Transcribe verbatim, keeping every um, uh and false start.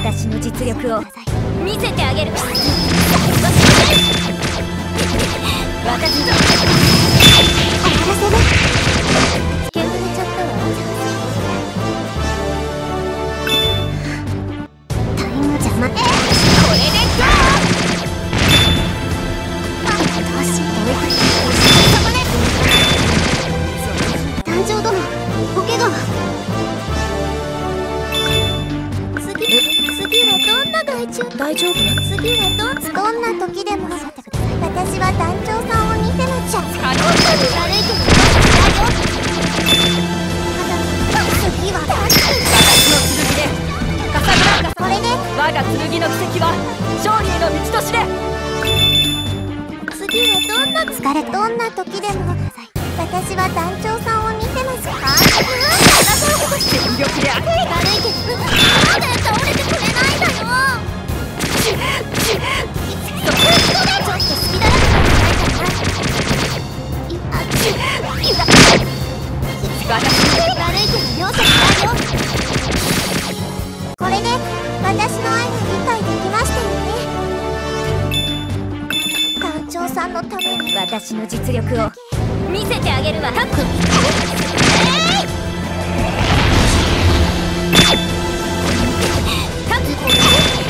私の実力を見せてあげる。私ぞ終わらせる。煙れちゃったわ。タイム邪魔。これでゴー。あ、どうしよう。そこね。団長殿、お怪我は。次はどんな大丈夫？大丈夫？次はどんどんな時でも私は団長さんを見てなっちゃう。悪いけど次は私の剣でカサブランカ。これで我が剣の奇跡は勝利への道と知れ。次はどんな疲れどんな時でも私は団長さんを見てます。全力であれ。悪いけどなんで倒れてくれないんだよ。ちちちょっと隙だらけじゃないかな。あっちゆだ。私悪いけど容赦しないよ。これで私の愛が理解できましたよね。団長さんのために私の実力を見せてあげるわ。タックえいタック